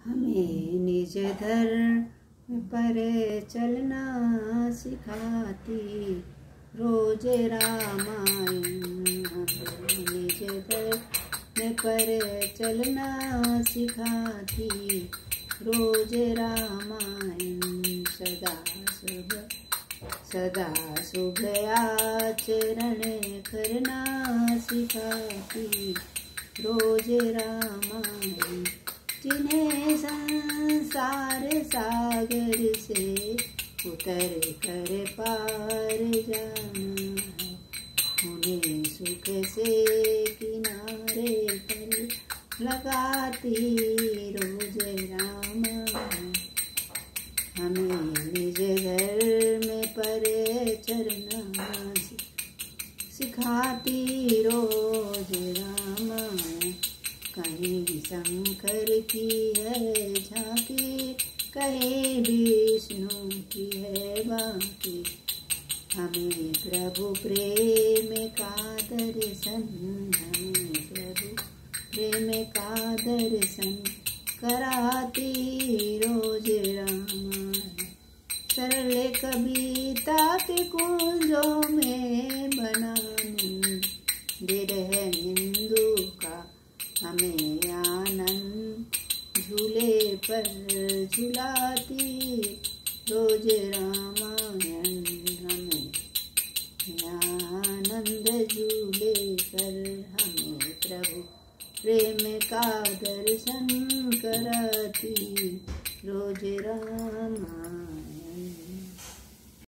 हमें निज धर्म पर चलना सिखाती रोज रामायण। हमें निज धर्म पर चलना सिखाती रोज रामायण। सदा शुभ आचरण करना सिखाती रोज रामायण। जिन्हें संसार सागर से उतर कर पार जाना है, उन्हें सुख से किनारे पर लगाती रोज रामायण। हमें निज धर्म पर चलना सिखाती रोज रामायण। कहीं शंकर की है झांकी, कहीं विष्णु की है बाकी। हमें प्रभु प्रेम का दर्शन, हमें प्रभु प्रेम का दर्शन कराती रोज रामायण। सरल कविता के कुंजों में बना मंदिर है हिंदू का। हमें आनंद झूले पर झुलाती रोज रामायण। हमें आनंद झूले पर हमें प्रभु प्रेम का दर्शन कराती